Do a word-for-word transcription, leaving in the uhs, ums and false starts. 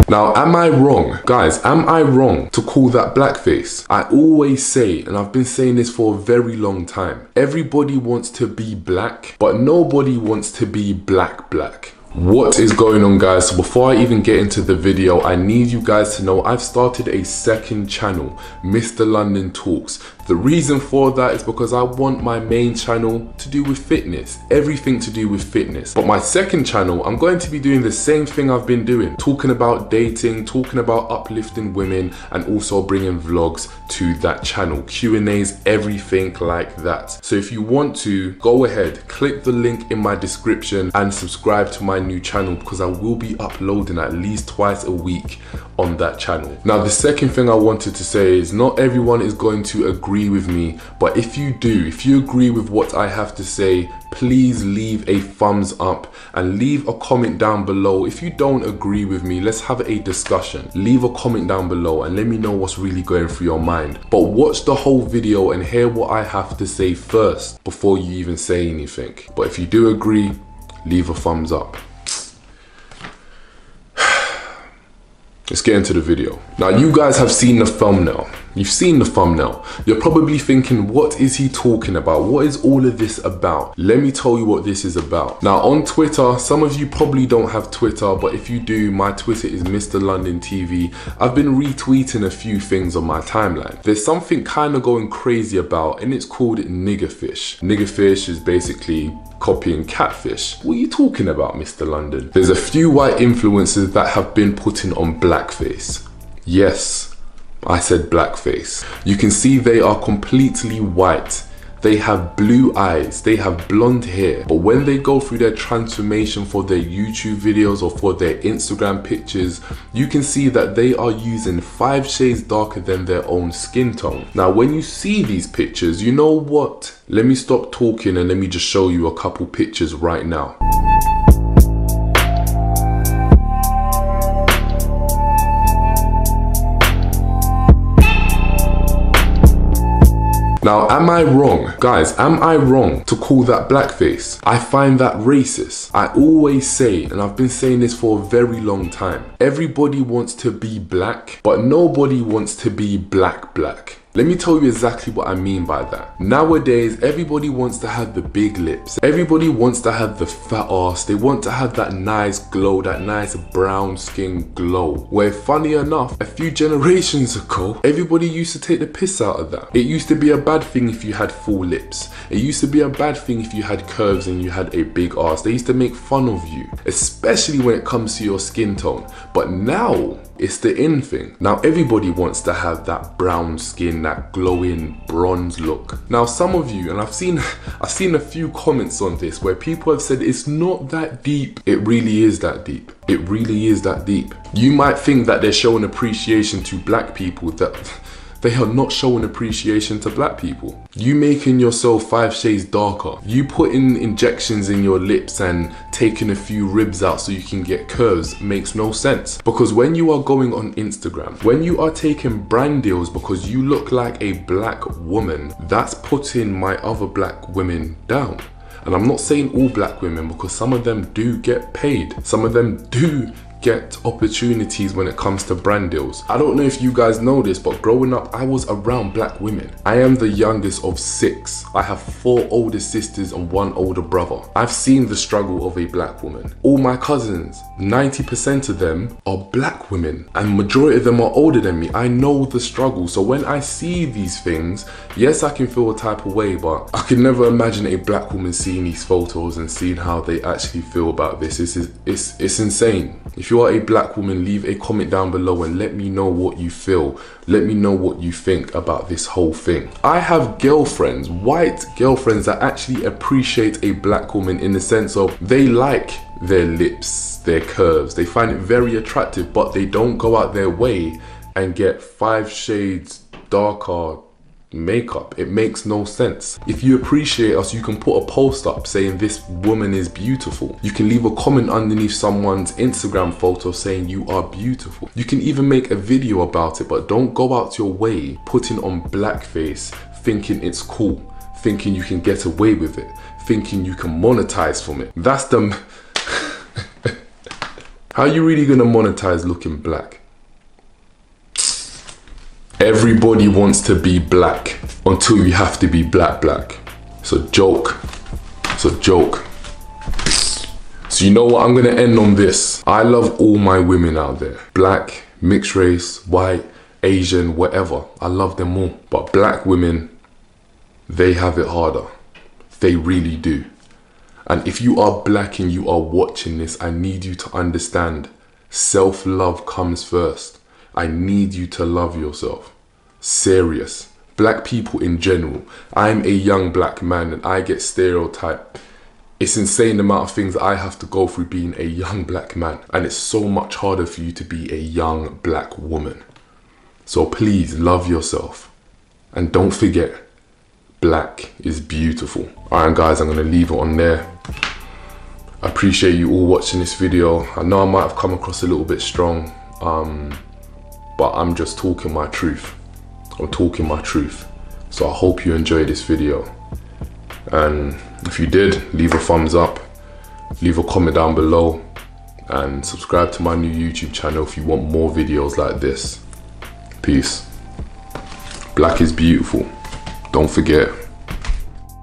Now, am I wrong? Guys, am I wrong to call that blackface? I always say, and I've been saying this for a very long time, everybody wants to be black, but nobody wants to be black black. What is going on, guys? So before I even get into the video, I need you guys to know I've started a second channel, Mister London Talks. The reason for that is because I want my main channel to do with fitness, everything to do with fitness. But my second channel, I'm going to be doing the same thing I've been doing, talking about dating, talking about uplifting women, and also bringing vlogs to that channel, Q and A's, everything like that. So if you want to, go ahead, click the link in my description and subscribe to my new channel, because I will be uploading at least twice a week on that channel. Now, the second thing I wanted to say is not everyone is going to agree with me, but if you do, if you agree with what I have to say, please leave a thumbs up and leave a comment down below. If you don't agree with me, let's have a discussion. Leave a comment down below and let me know what's really going through your mind. But watch the whole video and hear what I have to say first before you even say anything. But if you do agree, leave a thumbs up. Let's get into the video. Now, you guys have seen the thumbnail. You've seen the thumbnail. You're probably thinking, what is he talking about? What is all of this about? Let me tell you what this is about. Now, on Twitter, some of you probably don't have Twitter, but if you do, my Twitter is Mister London T V. I've been retweeting a few things on my timeline. There's something kind of going crazy about, and it's called niggerfish. Niggerfish is basically copying catfish. What are you talking about, Mister London? There's a few white influencers that have been putting on blackface. Yes, I said blackface. You can see they are completely white. They have blue eyes, they have blonde hair, but when they go through their transformation for their YouTube videos or for their Instagram pictures, you can see that they are using five shades darker than their own skin tone. Now, when you see these pictures, you know what? Let me stop talking and let me just show you a couple pictures right now. Now, am I wrong? Guys, am I wrong to call that blackface? I find that racist. I always say, and I've been saying this for a very long time, everybody wants to be black, but nobody wants to be black black. Let me tell you exactly what I mean by that. Nowadays, everybody wants to have the big lips. Everybody wants to have the fat ass. They want to have that nice glow, that nice brown skin glow. Where, funny enough, a few generations ago, everybody used to take the piss out of that. It used to be a bad thing if you had full lips. It used to be a bad thing if you had curves and you had a big ass. They used to make fun of you, especially when it comes to your skin tone. But now, it's the in thing. Now everybody wants to have that brown skin, that glowing bronze look. Now some of you, and I've seen I've seen a few comments on this where people have said it's not that deep. It really is that deep. It really is that deep. You might think that they're showing appreciation to black people, that they are not showing appreciation to black people. You making yourself five shades darker, you putting injections in your lips and taking a few ribs out so you can get curves makes no sense. Because when you are going on Instagram, when you are taking brand deals because you look like a black woman, that's putting my other black women down. And I'm not saying all black women, because some of them do get paid. Some of them do get opportunities when it comes to brand deals. I don't know if you guys know this, but growing up, I was around black women. I am the youngest of six. I have four older sisters and one older brother. I've seen the struggle of a black woman. All my cousins, ninety percent of them are black women, and majority of them are older than me. I know the struggle. So when I see these things, yes, I can feel a type of way, but I can never imagine a black woman seeing these photos and seeing how they actually feel about this. It's, it's, it's insane. If you are a black woman, leave a comment down below and let me know what you feel. Let me know what you think about this whole thing. I have girlfriends, white girlfriends, that actually appreciate a black woman in the sense of they like their lips, their curves. They find it very attractive, but they don't go out their way and get five shades darker makeup. It makes no sense. If you appreciate us, you can put a post up saying this woman is beautiful. You can leave a comment underneath someone's Instagram photo saying you are beautiful. You can even make a video about it, but don't go out your way putting on blackface thinking it's cool, thinking you can get away with it, thinking you can monetize from it. That's the How are you really gonna monetize looking black? Everybody wants to be black until you have to be black black. It's a joke. It's a joke. So you know what, I'm gonna end on this. I love all my women out there. Black, mixed race, white, Asian, whatever. I love them all. But black women, they have it harder. They really do. And if you are black and you are watching this, I need you to understand self-love comes first. I need you to love yourself. Serious. Black people in general. I'm a young black man and I get stereotyped. It's insane the amount of things that I have to go through being a young black man. And it's so much harder for you to be a young black woman. So please love yourself. And don't forget, black is beautiful. Alright guys, I'm going to leave it on there. I appreciate you all watching this video. I know I might have come across a little bit strong. Um, but I'm just talking my truth. I'm talking my truth. So I hope you enjoyed this video. And if you did, leave a thumbs up, leave a comment down below, and subscribe to my new YouTube channel if you want more videos like this. Peace. Black is beautiful. Don't forget.